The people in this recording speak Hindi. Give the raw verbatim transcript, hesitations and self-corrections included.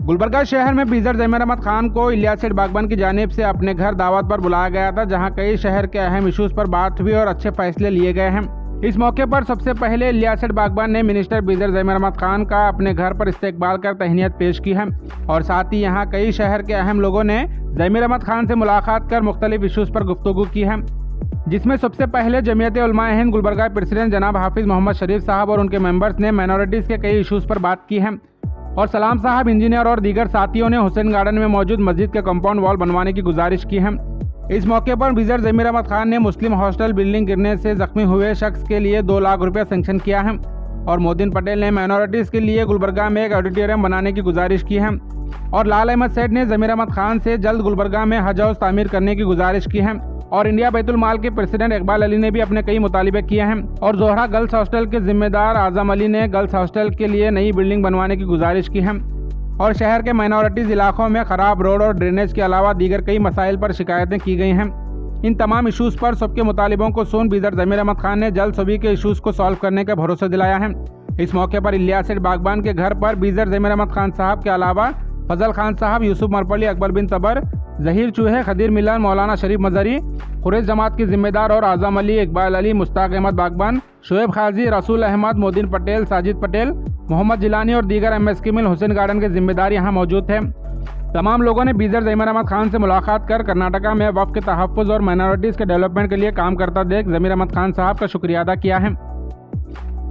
गुलबर्गा शहर में बीजर ज़मीर अहमद खान को इलियास सेठ बागबान की जानिब से अपने घर दावत पर बुलाया गया था, जहां कई शहर के अहम इशूज़ पर बात हुई और अच्छे फैसले लिए गए हैं। इस मौके पर सबसे पहले इलियास सेठ बागबान ने मिनिस्टर बीजर ज़मीर अहमद खान का अपने घर पर इस्तकबाल कर तहनीत पेश की है और साथ ही यहां कई शहर के अहम लोगों ने ज़मीर अहमद खान से मुलाकात कर मुख्तलिफ इशूज़ पर गुफ्तगू की है, जिसमें सबसे पहले जमीयत उलमाए हिंद गुलबर्गा प्रेसिडेंट जनाब हाफिज़ मोहम्मद शरीफ साहब और उनके मेंबर्स ने माइनॉरिटीज़ के कई इशूज़ पर बात की है और सलाम साहब, इंजीनियर और दीगर साथियों ने हुसैन गार्डन में मौजूद मस्जिद के कंपाउंड वॉल बनवाने की गुजारिश की है। इस मौके पर बीजर ज़मीर अहमद खान ने मुस्लिम हॉस्टल बिल्डिंग गिरने से जख्मी हुए शख्स के लिए दो लाख रुपये सेंक्शन किया है और मोहद्दीन पटेल ने माइनॉरिटीज़ के लिए गुलबर्गा में एक ऑडिटोरियम बनाने की गुजारिश की है और लाल अहमद सेठ ने ज़मीर अहमद खान से जल्द गुलबर्गा में हज हाउस तामीर करने की गुजारिश की है और इंडिया बैतुल माल के प्रेसिडेंट इकबाल अली ने भी अपने कई मुतालिबे किए हैं और जोहरा गर्ल्स हॉस्टल के जिम्मेदार आजम अली ने गर्ल्स हॉस्टल के लिए नई बिल्डिंग बनवाने की गुजारिश की है और शहर के माइनॉरिटीज़ इलाकों में ख़राब रोड और ड्रेनेज के अलावा दीगर कई मसाइल पर शिकायतें की गई हैं। इन तमाम इशूज़ पर सबके मुतालिबों को सुन बीजर ज़मीर अहमद खान ने जल्द सभी के इशूज़ को सॉल्व करने का भरोसा दिलाया है। इस मौके पर इलियास सेठ बागबान के घर पर बीजर ज़मीर अहमद खान साहब के अलावा फजल खान साहब, यूसुफ मरपली, अकबर बिन तबर, जहीर चूहे, खदीर मिलन, मौलाना शरीफ मजहरी, खुरेज जमात के जिम्मेदार और आजम अली, इकबाल अली, मुश्ताक अहमद बागबान, शुएब खाजी, रसूल अहमद, मोहद्दीन पटेल, साजिद पटेल, मोहम्मद जिलानी और दीगर एम एस के मिल हुसैन गार्डन के जिम्मेदार यहाँ मौजूद थे। तमाम लोगों ने बीजर ज़मीर अहमद खान से मुलाकात कर कर्नाटका में वक्फ के तहफ़्फ़ुज़ और माइनॉरिटीज़ के डेवलपमेंट के लिए काम करता देख ज़मीर अहमद खान साहब का शुक्रिया अदा किया है।